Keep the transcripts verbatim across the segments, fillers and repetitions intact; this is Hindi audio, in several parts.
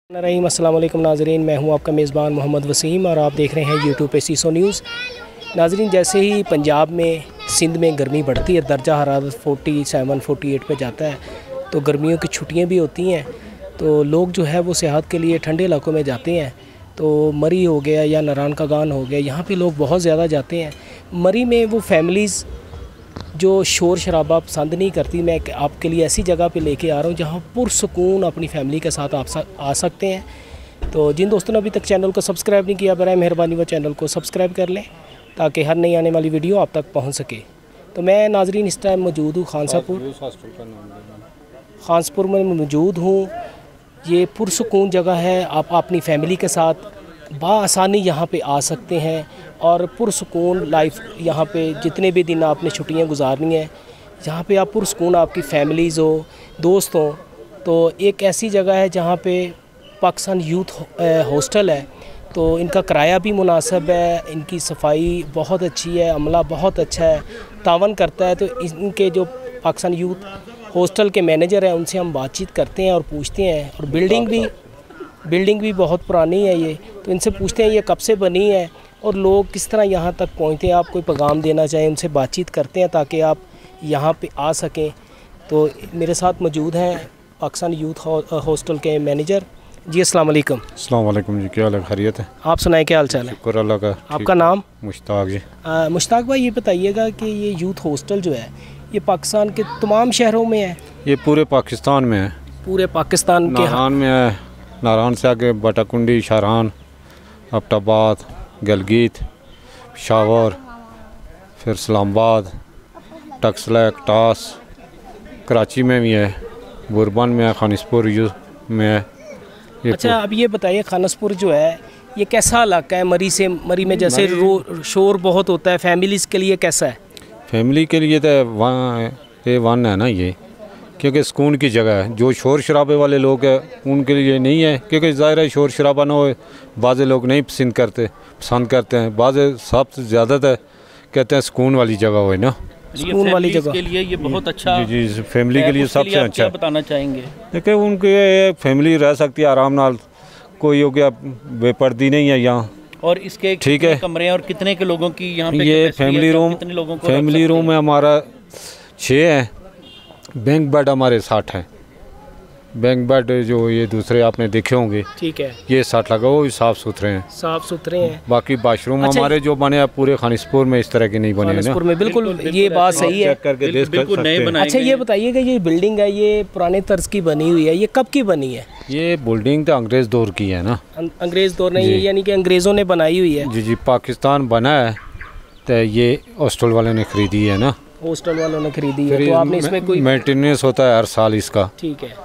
रहीम अस्सलाम वालेकुम नाज़रीन, मैं हूं आपका मेज़बान मोहम्मद वसीम और आप देख रहे हैं यूट्यूब पे सीसो न्यूज़। नाज़रीन, जैसे ही पंजाब में सिंध में गर्मी बढ़ती है, दर्जा हरारत सैंतालीस, अड़तालीस पे जाता है, तो गर्मियों की छुट्टियां भी होती हैं, तो लोग जो है वो सेहत के लिए ठंडे इलाकों में जाते हैं। तो मरी हो गया या नारायण का गान हो गया, यहाँ पे लोग बहुत ज़्यादा जाते हैं। मरी में वो फैमिलीज़ जो शोर शराबा पसंद नहीं करती, मैं आपके लिए ऐसी जगह पे लेके आ रहा हूँ जहाँ पुरसुकून अपनी फैमिली के साथ आप आ सकते हैं। तो जिन दोस्तों ने अभी तक चैनल को सब्सक्राइब नहीं किया, बराए मेहरबानी वो चैनल को सब्सक्राइब कर लें ताकि हर नई आने वाली वीडियो आप तक पहुँच सके। तो मैं नाजरीन इस टाइम मौजूद हूँ खानसापुर खानसपुर में मौजूद हूँ। ये पुरसुकून जगह है, आप अपनी फैमिली के साथ बाआसानी यहाँ पे आ सकते हैं और पुरसुकून लाइफ यहाँ पे जितने भी दिन आपने छुट्टियाँ गुजारनी है, यहाँ पे आप पुरसुकून आपकी फैमिलीज़ हो, दोस्त हो। तो एक ऐसी जगह है जहाँ पे पाकिस्तान यूथ हॉस्टल है, तो इनका किराया भी मुनासिब है, इनकी सफाई बहुत अच्छी है, अमला बहुत अच्छा है, तावन करता है। तो इनके जो पाकिस्तान यूथ हॉस्टल के मैनेजर हैं उनसे हम बातचीत करते हैं और पूछते हैं। और बिल्डिंग भी बिल्डिंग भी बहुत पुरानी है ये, तो इनसे पूछते हैं ये कब से बनी है और लोग किस तरह यहाँ तक पहुँचते हैं। आप कोई पैगाम देना चाहें, उनसे बातचीत करते हैं ताकि आप यहाँ पे आ सकें। तो मेरे साथ मौजूद हैं पाकिस्तान यूथ हॉस्टल के मैनेजर जी। अस्सलाम वालेकुम। अस्सलाम वालेकुम जी, क्या हाल है? खैरियत है? आप सुनाए, क्या हाल चाल है? शुक्र अल्लाह का। आपका नाम? मुश्ताक है। मुश्ताक भाई, ये बताइएगा कि ये यूथ हॉस्टल जो है ये पाकिस्तान के तमाम शहरों में है? ये पूरे पाकिस्तान में है। पूरे पाकिस्तान के? नारायण में है, नारायण से आगे बटाकुंडी, शारान, अब्टाबाद, गलगीत, शावर, फिर इस्लामाबाद, टक्सला, टास, कराची में भी है, बुरबन में है, खानसपुर में है। अच्छा, अब ये बताइए खानसपुर जो है ये कैसा इलाका है? मरी से मरी में जैसे रो शोर बहुत होता है, फैमिलीज़ के लिए कैसा है? फैमिली के लिए तो वहाँ ए वन है ना ये, क्योंकि सुकून की जगह है। जो शोर शराबे वाले लोग हैं उनके लिए नहीं है, क्योंकि ज़ाहिर है शोर शराबा ना हो, बाज़ लोग नहीं पसंद करते पसंद करते हैं बाज़ सबसे ज़्यादातर कहते हैं सुकून वाली जगह हो ना, सुकून वाली जगह के लिए ये बहुत अच्छा। जी जी, फैमिली के लिए सबसे अच्छा बताना चाहेंगे। देखिए उनके फैमिली रह सकती है आराम नाल, कोई हो गया बेपर्दी नहीं है यहाँ। और इसके ठीक है, कमरे हैं और कितने के लोगों की यहाँ पे ये फैमिली रूम? कितने लोगों को? फैमिली रूम है हमारा छः है, बैंक बेड हमारे साठ हैं। बैंक बेड जो ये दूसरे आपने देखे होंगे, ठीक है, ये साठ लगा, वो साफ़ सुथरे हैं, साफ़ सुथरे हैं। बाकी बाथरूम अच्छा, हमारे जो बने हैं पूरे खानसपुर में इस तरह के नहीं बने हैं ना। में बिल्कुल, बिल्कुल ये बात सही है, करके देख बिल्कुल नए बनाए। अच्छा, ये बताइएगा ये बिल्डिंग है, ये पुराने तर्ज की बनी हुई है, ये कब की बनी है? ये बिल्डिंग तो अंग्रेज़ दौर की है ना। अंग्रेज़ दौर नहीं है, यानी कि अंग्रेज़ों ने बनाई हुई है? जी जी, पाकिस्तान बना है तो ये हॉस्टल वाले ने खरीदी है ना, हॉस्टल वालों ने खरीदी है। तो आपने इसमें कोई मेंटेनेंस होता है हर साल इसका? ठीक है।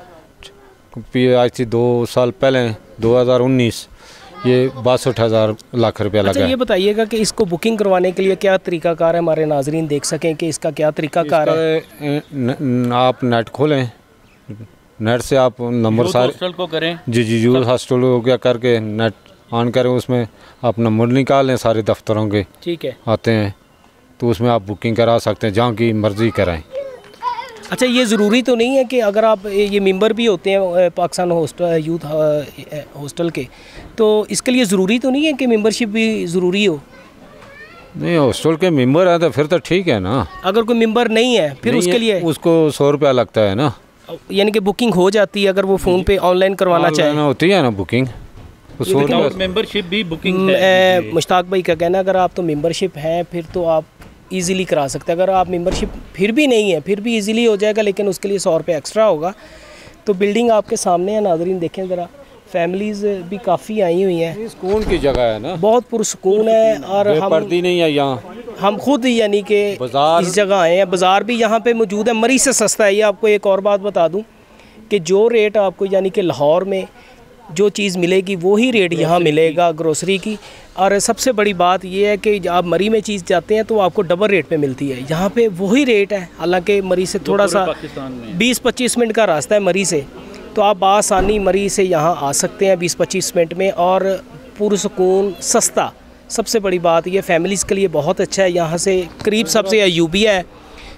आज से दो साल पहले दो हज़ार उन्नीस ये बासठ हज़ार लाख रुपया लगा। अच्छा, ये बताइएगा कि इसको बुकिंग करवाने के लिए क्या तरीकाकार है, हमारे नाजरीन देख सकें कि इसका क्या तरीकाकार है? न, आप नेट खोलें, नेट से आप नंबर सारे हॉस्टल को करें। जी जी, यूथ हॉस्टल हो गया करके नेट ऑन करें, उसमें आप नंबर निकाल लें सारे दफ्तरों के, ठीक है, आते हैं, तो उसमें आप बुकिंग करा सकते हैं, जहाँ की मर्ज़ी कराएं। अच्छा, ये ज़रूरी तो नहीं है कि अगर आप ये मेंबर भी होते हैं पाकिस्तान हॉस्टल यूथ हॉस्टल के, तो इसके लिए ज़रूरी तो नहीं है कि मेंबरशिप भी ज़रूरी हो? नहीं, हॉस्टल के मेंबर हैं तो फिर तो ठीक है ना। अगर कोई मेंबर नहीं है फिर उसके लिए उसको सौ रुपया लगता है ना, यानी कि बुकिंग हो जाती है अगर वो फ़ोन पे ऑनलाइन करवाना चाहे? होती है ना बुकिंग, मेंबरशिप भी बुकिंग है। मुश्ताक भाई का कहना, अगर आप तो मेंबरशिप हैं फिर तो आप इजीली करा सकते हैं। अगर आप मेंबरशिप फिर भी नहीं है फिर भी इजीली हो जाएगा, लेकिन उसके लिए सौ रुपये एक्स्ट्रा होगा। तो बिल्डिंग आपके सामने है नाज़रीन, देखें ज़रा, फैमिलीज़ भी काफ़ी आई हुई हैं। सुकून की जगह है ना, बहुत पुरसुकून है। और हम पर्दी नहीं है यहाँ, हम खुद यानी कि इस जगह आए हैं। बाज़ार भी यहाँ पे मौजूद है, मरी से सस्ता है। ये आपको एक और बात बता दूँ कि जो रेट आपको यानी कि लाहौर में जो चीज़ मिलेगी वही रेट यहाँ मिलेगा ग्रोसरी की। और सबसे बड़ी बात यह है कि आप मरी में चीज़ जाते हैं तो आपको डबल रेट पे मिलती है, यहाँ पे वही रेट है। हालांकि मरी से थोड़ा सा बीस पच्चीस मिनट का रास्ता है मरी से, तो आप आसानी मरी से यहाँ आ सकते हैं बीस पच्चीस मिनट में, और पुरसुकून सस्ता। सबसे बड़ी बात यह फैमिलीज़ के लिए बहुत अच्छा है। यहाँ से करीब सबसे अयूबिया है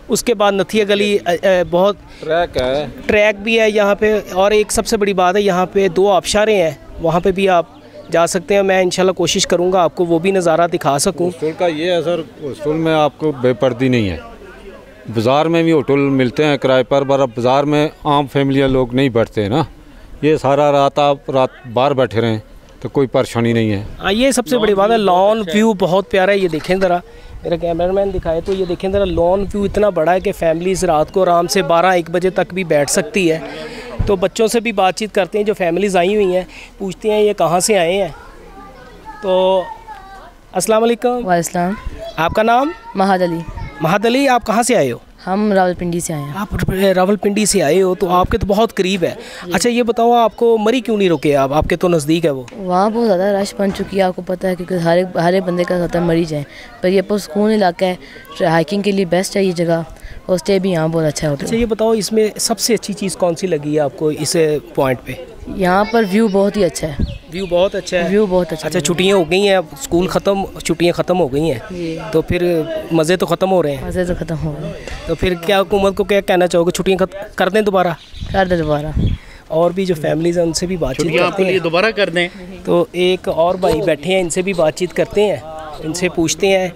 उसके बाद नथिया गली अ, अ, बहुत ट्रैक है, ट्रैक भी है यहाँ पे, और एक सबसे बड़ी बात है यहाँ पे दो आबशारें हैं, वहाँ पे भी आप जा सकते हैं। मैं इंशाल्लाह कोशिश करूँगा आपको वो भी नज़ारा दिखा सकूँ। हॉस्टल का ये है सर, हॉस्टल में आपको बेपर्दी नहीं है। बाज़ार में भी होटल मिलते हैं किराए पर, पर बाज़ार में आम फैमिलियाँ लोग नहीं बैठते हैं ना, ये सारा रात आप रात बाहर बैठे रहें तो कोई परेशानी नहीं है। हाँ, ये सबसे बड़ी बात है। लॉन व्यू बहुत प्यारा है, ये देखें ज़रा, मेरा कैमरामैन दिखाए तो ये देखें ज़रा, लॉन व्यू इतना बड़ा है कि फैमिलीज़ रात को आराम से बारह एक बजे तक भी बैठ सकती है। तो बच्चों से भी बातचीत करते हैं, जो फैमिलीज़ आई हुई हैं, पूछते हैं ये कहाँ से आए हैं। तो अस्सलाम वालेकुम। वालेकुम। आपका नाम? महाद अली। महाद अली, आप कहाँ से आए हो? हम रावलपिंडी से आए हैं। आप रावलपिंडी से आए हो, तो आपके तो बहुत करीब है। अच्छा ये बताओ, आपको मरी क्यों नहीं रुके आप? आपके तो नज़दीक है वो। वहाँ बहुत ज़्यादा रश बन चुकी है, आपको पता है, क्योंकि हर एक हर एक बंदे का होता है मरी जाए, पर ये पुरसकून इलाका है, हाइकिंग के लिए बेस्ट है ये जगह, और स्टे भी यहाँ बहुत अच्छा होता है। अच्छा ये बताओ, इसमें सबसे अच्छी चीज़ कौन सी लगी है आपको इस पॉइंट पे? यहाँ पर व्यू बहुत ही अच्छा है। व्यू बहुत अच्छा है। व्यू बहुत अच्छा। अच्छा, छुट्टियाँ हो गई हैं, अब स्कूल ख़त्म, छुट्टियाँ ख़त्म हो गई हैं, तो फिर मज़े तो ख़त्म हो रहे हैं। मज़े तो ख़त्म हो रहे हैं। तो फिर क्या हुकूमत को क्या कहना चाहोगे, छुट्टियाँ कर दें दोबारा? कर दे दोबारा। और भी जो फैमिलीज़ हैं उनसे भी बातचीत करते हैं, दोबारा कर दें। तो एक और भाई बैठे हैं, इनसे भी बातचीत करते हैं, इनसे पूछते हैं,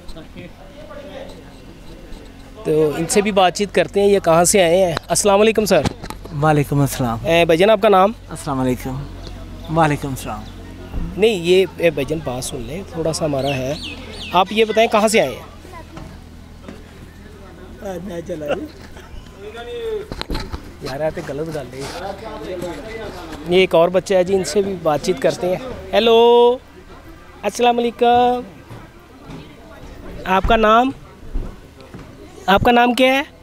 तो इनसे भी बातचीत करते हैं, ये कहाँ से आए हैं। अस्सलाम वालेकुम सर। वालेकुम अस्सलाम। भाईजान आपका नाम? अस्सलाम वालेकुम। वालेकुम अस्सलाम। नहीं, ये भाईजान बात सुन लें, थोड़ा सा हमारा है। आप ये बताएं कहाँ से आए हैं? यार आते गलत गल है। ये एक और बच्चा है जी, इनसे भी बातचीत करते हैं। हेलो, अस्सलाम वालेकुम। आपका नाम? आपका नाम क्या है?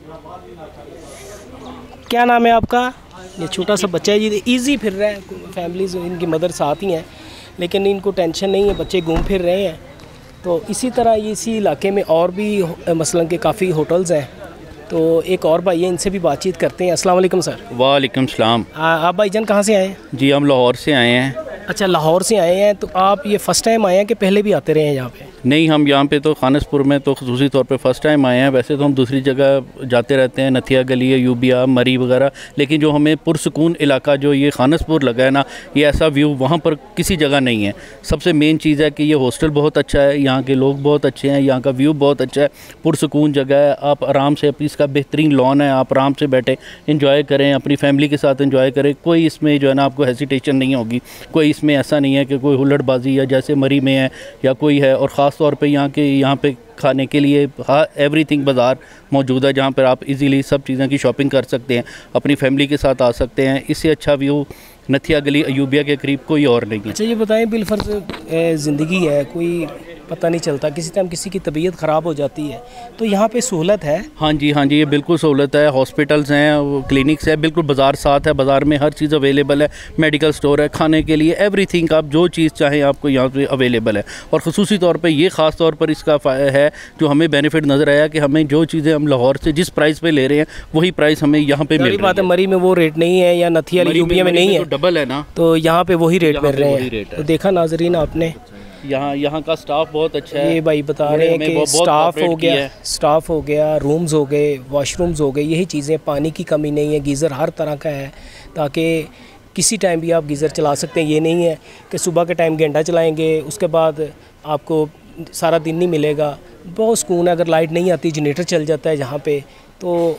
क्या नाम है आपका? ये छोटा सा बच्चा है जी, इजी फिर रहा है, फैमिलीज इनकी मदर साथ ही हैं, लेकिन इनको टेंशन नहीं है, बच्चे घूम फिर रहे हैं। तो इसी तरह इसी इलाके में और भी मसलन के काफ़ी होटल्स हैं, तो एक और भाई है, इनसे भी बातचीत करते हैं। अस्सलाम वालेकुम सर। वालेकुम सलाम। आप भाईजान कहाँ से आए हैं? जी हम लाहौर से आए हैं। अच्छा, लाहौर से आए हैं, तो आप ये फ़र्स्ट टाइम आए हैं कि पहले भी आते रहे हैं यहाँ पे? नहीं, हम यहाँ पे तो खानसपुर में तो खसूसी तौर पे फ़र्स्ट टाइम आए हैं। वैसे तो हम दूसरी जगह जाते रहते हैं, नथिया गली है, यूबिया, मरी वगैरह, लेकिन जो हमें पुरसकून इलाका जो ये खानसपुर लगा है ना, ये ऐसा व्यू वहाँ पर किसी जगह नहीं है। सबसे मेन चीज़ है कि ये हॉस्टल बहुत अच्छा है, यहाँ के लोग बहुत अच्छे हैं, यहाँ का व्यू बहुत अच्छा है, पुरसकून जगह है। आप आराम से अपनी, इसका बेहतरीन लॉन है, आप आराम से बैठे इंजॉय करें, अपनी फैमिली के साथ इंजॉय करें। कोई इसमें जो है ना आपको हेसिटेशन नहीं होगी, कोई इसमें ऐसा नहीं है कि कोई हुल्लड़बाजी या जैसे मरी में है या कोई है। और ख़ास तौर पे यहाँ के यहाँ पे खाने के लिए हाँ एवरीथिंग बाज़ार मौजूद है, जहाँ पर आप इजीली सब चीज़ों की शॉपिंग कर सकते हैं, अपनी फैमिली के साथ आ सकते हैं। इससे अच्छा व्यू नथिया गली अयूबिया के करीब कोई और नहीं है। अच्छा ये बताएं, बिलफर्ज ज़िंदगी है, कोई पता नहीं चलता, किसी टाइम किसी की तबीयत ख़राब हो जाती है, तो यहाँ पे सहूलत है? हाँ जी, हाँ जी, ये बिल्कुल सहूलत है। हॉस्पिटल्स हैं, क्लिनिक्स है, बिल्कुल बाज़ार साथ है, बाज़ार में हर चीज़ अवेलेबल है, मेडिकल स्टोर है, खाने के लिए एवरीथिंग, आप जो चीज़ चाहें आपको यहाँ पे अवेलेबल है। और ख़ुसूसी तौर पे ये ख़ास तौर पर इसका है जो हमें बेनिफिट नज़र आया कि हमें जो चीज़ें हम लाहौर से जिस प्राइस पे ले रहे हैं वही प्राइस हमें यहाँ पे मिल रही है। बात है, मरी में वो रेट नहीं है या नथिया यूपिया में नहीं है, तो डबल है ना, तो यहाँ पे वही रेट मिल रहे हैं। तो देखा नाजरीन आपने, यहाँ यहाँ का स्टाफ बहुत अच्छा है। ये भाई बता रहे हैं कि स्टाफ हो गया, स्टाफ हो गया, रूम्स हो गए, वॉशरूम्स हो गए, यही चीज़ें, पानी की कमी नहीं है, गीज़र हर तरह का है, ताकि किसी टाइम भी आप गीज़र चला सकते हैं। ये नहीं है कि सुबह के टाइम घंटा चलाएंगे उसके बाद आपको सारा दिन नहीं मिलेगा। बहुत सुकून है, अगर लाइट नहीं आती जनरेटर चल जाता है यहाँ पे। तो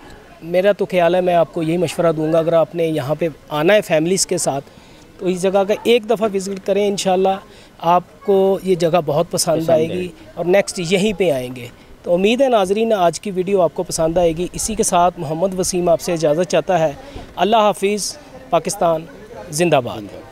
मेरा तो ख्याल है, मैं आपको यही मशवरा दूंगा, अगर आपने यहाँ पे आना है फैमिलीज़ के साथ, तो इस जगह का एक दफ़ा विज़िट करें, इंशाल्लाह आपको ये जगह बहुत पसंद, पसंद आएगी और नेक्स्ट यहीं पे आएंगे। तो उम्मीद है नाजरीन आज की वीडियो आपको पसंद आएगी। इसी के साथ मोहम्मद वसीम आपसे इजाज़त चाहता है। अल्लाह हाफिज़, पाकिस्तान जिंदाबाद।